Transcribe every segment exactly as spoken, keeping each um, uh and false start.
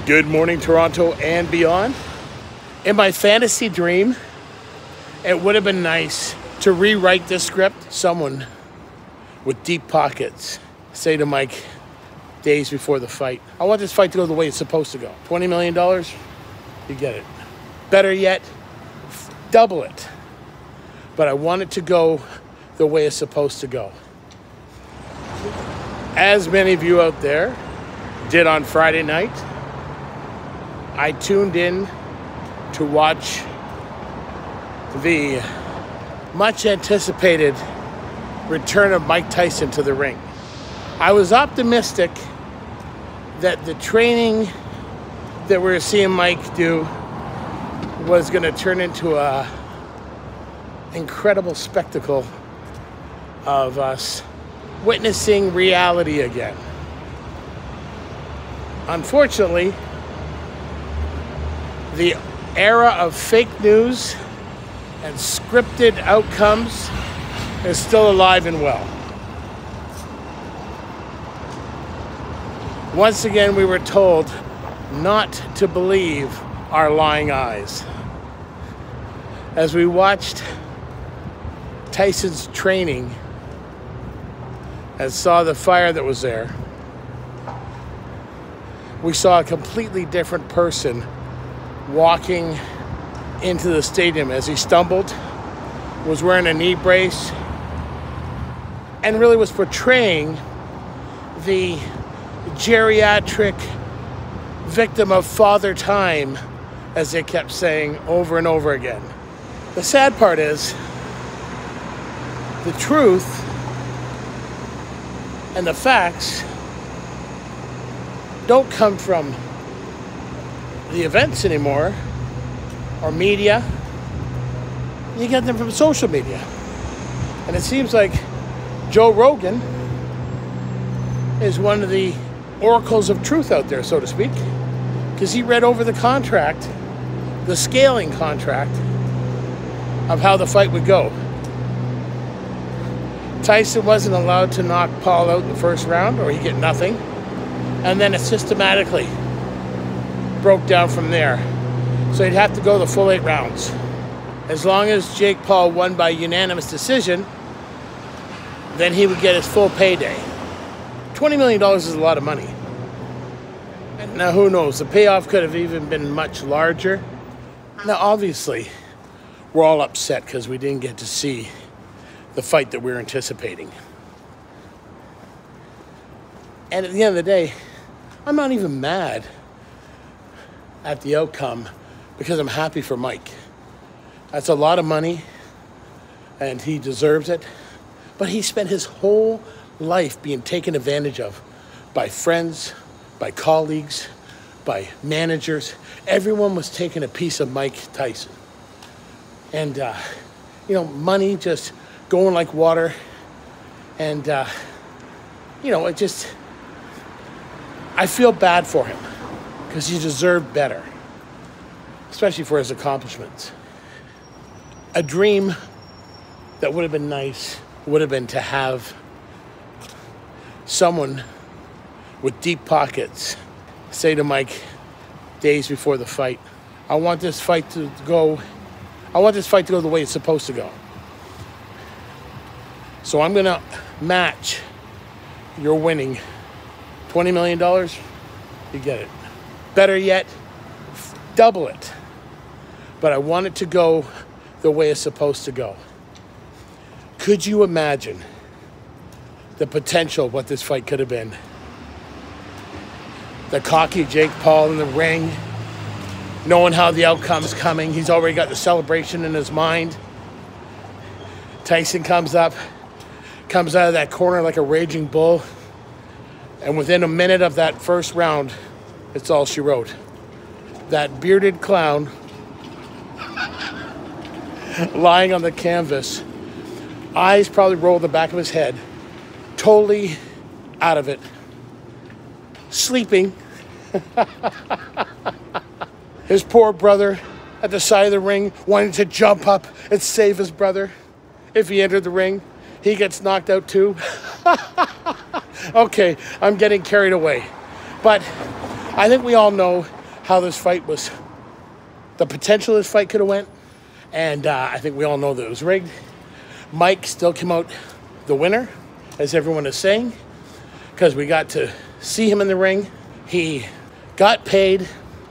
Good morning, Toronto and beyond. In my fantasy dream, it would have been nice to rewrite this script. Someone with deep pockets say to Mike days before the fight, I want this fight to go the way it's supposed to go. twenty million dollars, you get it. Better yet, double it. But I want it to go the way it's supposed to go. As many of you out there did on Friday night, I tuned in to watch the much anticipated return of Mike Tyson to the ring. I was optimistic that the training that we were seeing Mike do was going to turn into a incredible spectacle of us witnessing reality again. Unfortunately, the era of fake news and scripted outcomes is still alive and well. Once again, we were told not to believe our lying eyes. As we watched Tyson's training and saw the fire that was there, we saw a completely different person walking into the stadium as he stumbled, was wearing a knee brace, and really was portraying the geriatric victim of father time, as they kept saying over and over again. The sad part is, the truth and the facts don't come from the events anymore, or media. You get them from social media. And it seems like Joe Rogan is one of the oracles of truth out there, so to speak, because he read over the contract, the scaling contract of how the fight would go. Tyson wasn't allowed to knock Paul out in the first round, or he'd get nothing. And then it systematically broke down from there. So he'd have to go the full eight rounds. As long as Jake Paul won by unanimous decision, then he would get his full payday. twenty million dollars is a lot of money. And now who knows, the payoff could have even been much larger. Now obviously, we're all upset because we didn't get to see the fight that we were anticipating. And at the end of the day, I'm not even mad at the outcome because I'm happy for Mike. That's a lot of money and he deserves it. But he spent his whole life being taken advantage of by friends, by colleagues, by managers. Everyone was taking a piece of Mike Tyson. And, uh, you know, money just going like water. And, uh, you know, it just, I feel bad for him because he deserved better, especially for his accomplishments. A dream that would have been nice would have been to have someone with deep pockets say to Mike days before the fight, I want this fight to go, I want this fight to go the way it's supposed to go. So I'm gonna match your winning twenty million dollars, you get it. Better yet, double it. But I want it to go the way it's supposed to go. Could you imagine the potential of what this fight could have been? The cocky Jake Paul in the ring, knowing how the outcome's coming. He's already got the celebration in his mind. Tyson comes up, comes out of that corner like a raging bull. And within a minute of that first round, it's all she wrote. That bearded clown lying on the canvas, eyes probably rolled the back of his head, totally out of it, sleeping. His poor brother at the side of the ring wanting to jump up and save his brother. If he entered the ring, he gets knocked out too. Okay, I'm getting carried away. But I think we all know how this fight was, the potential this fight could have went. And uh, I think we all know that it was rigged. Mike still came out the winner, as everyone is saying, because we got to see him in the ring. He got paid.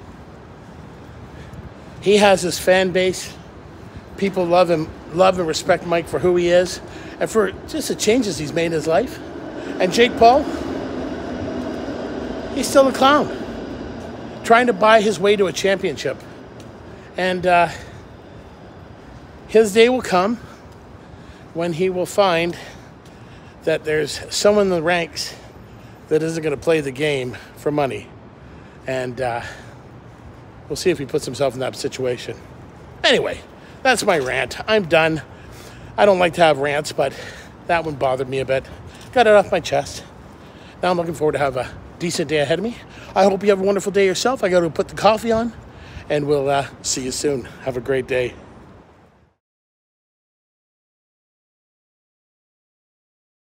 He has his fan base. People love him, love and respect Mike for who he is and for just the changes he's made in his life. And Jake Paul, he's still a clown, trying to buy his way to a championship. And uh, his day will come when he will find that there's someone in the ranks that isn't going to play the game for money. And uh, we'll see if he puts himself in that situation. Anyway, that's my rant. I'm done. I don't like to have rants, but that one bothered me a bit. Got it off my chest. Now I'm looking forward to have a decent day ahead of me. I hope you have a wonderful day yourself. I got to put the coffee on, and we'll uh, see you soon. Have a great day.